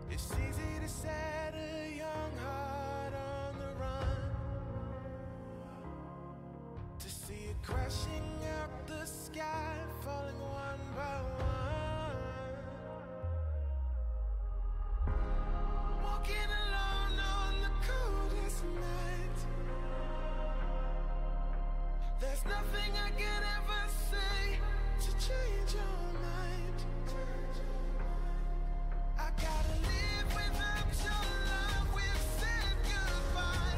It's easy to set a young heart on the run, to see it crashing out the sky, falling one by one. Walking alone on the coldest night. There's nothing I can ever say to change your mind. I gotta live without your love. We've said goodbye.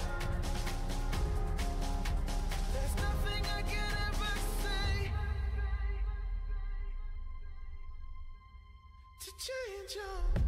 There's nothing I can ever say to change your mind.